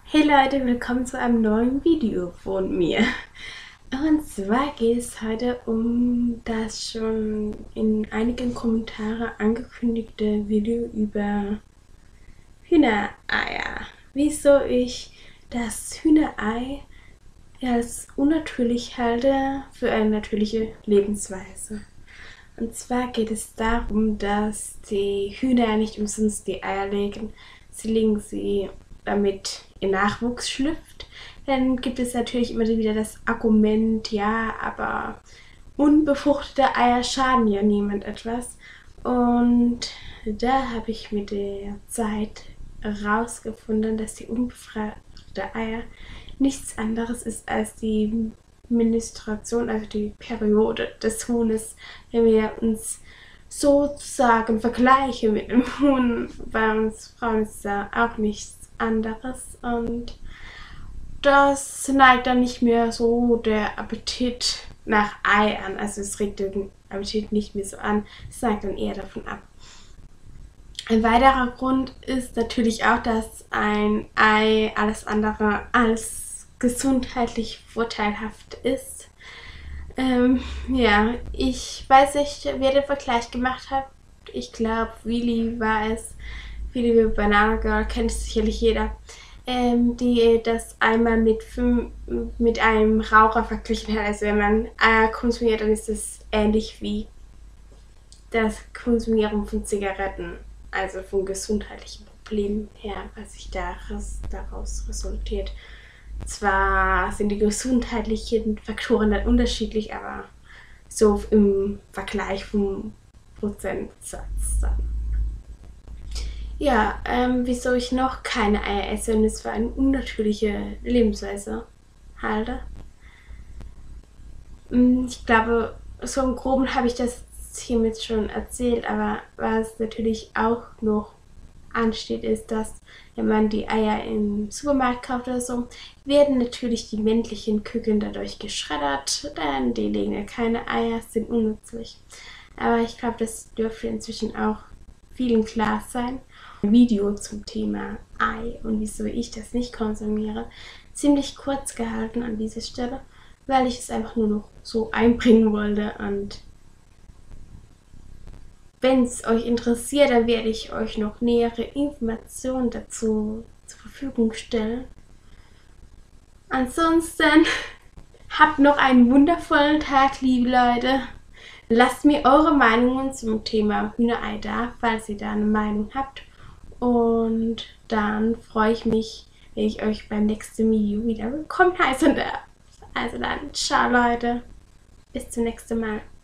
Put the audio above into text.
Hey Leute, willkommen zu einem neuen Video von mir. Und zwar geht es heute um das schon in einigen Kommentaren angekündigte Video über Hühnereier. Wieso ich das Hühnerei als unnatürlich halte für eine natürliche Lebensweise. Und zwar geht es darum, dass die Hühner nicht umsonst die Eier legen. Sie legen sie, damit ihr Nachwuchs schlüpft. Dann gibt es natürlich immer wieder das Argument, ja, aber unbefruchtete Eier schaden ja niemand etwas. Und da habe ich mit der Zeit herausgefunden, dass die unbefruchtete Eier nichts anderes ist als die Menstruation, also die Periode des Huhnes. Wenn wir uns sozusagen vergleichen mit dem Huhn, bei uns Frauen ist da auch nichts anderes, und das neigt dann nicht mehr so der Appetit nach Ei an, also es regt den Appetit nicht mehr so an, es neigt dann eher davon ab. Ein weiterer Grund ist natürlich auch, dass ein Ei alles andere als gesundheitlich vorteilhaft ist. Ja, ich weiß nicht, wer den Vergleich gemacht hat. Ich glaube, Willi war es. Willi Banana Girl kennt sicherlich jeder. Die das einmal mit einem Raucher verglichen hat. Also wenn man Eier konsumiert, dann ist es ähnlich wie das Konsumieren von Zigaretten. Also von gesundheitlichen Problemen her, was sich daraus resultiert. Zwar sind die gesundheitlichen Faktoren dann unterschiedlich, aber so im Vergleich vom Prozentsatz dann. Ja, wieso ich noch keine Eier esse und es für eine unnatürliche Lebensweise halte. Ich glaube, so im Groben habe ich das hiermit schon erzählt, aber was natürlich auch noch ansteht, ist, dass wenn man die Eier im Supermarkt kauft oder so, werden natürlich die männlichen Küken dadurch geschreddert, denn die legen ja keine Eier, sind unnützlich. Aber ich glaube, das dürfte inzwischen auch vielen klar sein. Ein Video zum Thema Ei und wieso ich das nicht konsumiere, ziemlich kurz gehalten an dieser Stelle, weil ich es einfach nur noch so einbringen wollte. Und wenn es euch interessiert, dann werde ich euch noch nähere Informationen dazu zur Verfügung stellen. Ansonsten habt noch einen wundervollen Tag, liebe Leute. Lasst mir eure Meinungen zum Thema Hühnerei da, falls ihr da eine Meinung habt. Und dann freue ich mich, wenn ich euch beim nächsten Video wieder willkommen heißen darf. Also dann, ciao Leute, bis zum nächsten Mal.